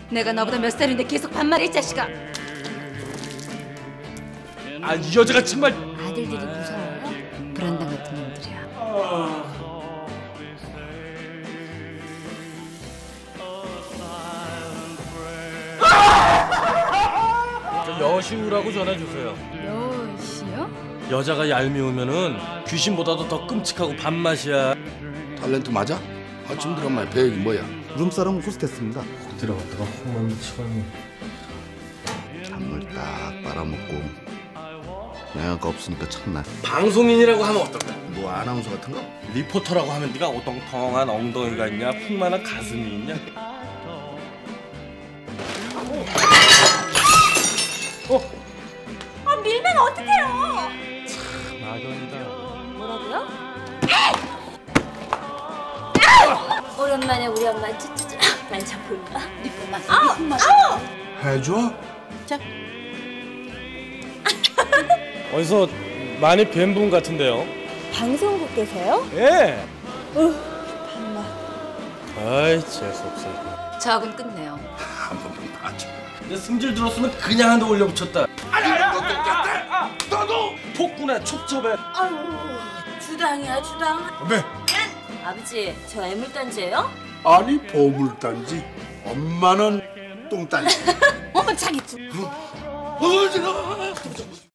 내가 너보다 몇 살인데 계속 반말해 이 자식아. 아, 이 여자가 정말. 아들들이 무서워요? 불안당 같은 놈들이야. 여시우라고 전해주세요. 여시요? 여자가 얄미우면은 귀신보다도 더 끔찍하고 밥맛이야. 탤런트 맞아? 아침 드라마의 배역이 뭐야? 룸사롱 호스테스입니다. 들어갔다가 홍만 치고는. 한물 딱 빨아먹고 내가 없으니까 참나. 방송인이라고 하면 어떨까? 뭐 아나운서 같은 거? 리포터라고 하면 네가 오동통한 엉덩이가 있냐, 풍만한 가슴이 있냐? 밀면 어떡해요? 막연이다. 뭐라고요? 오랜만에 우리 엄마 만져볼까? 해줘? 어디서 많이 뵌 분 같은데요? 방송국계세요? 예. 반말. 아이, 재수없어. 저하고는 끝내요. 한 번만 봐줘. 내 승질 들었으면 그냥 한 대 올려붙였다. 너 똑같아? 너도? 폭군에 촉첩에. 아유, 주당이야 주당. 네. 아버지, 저 애물단지예요? 아니 보물단지. 엄마는 똥단지. 어머 자기 어디가?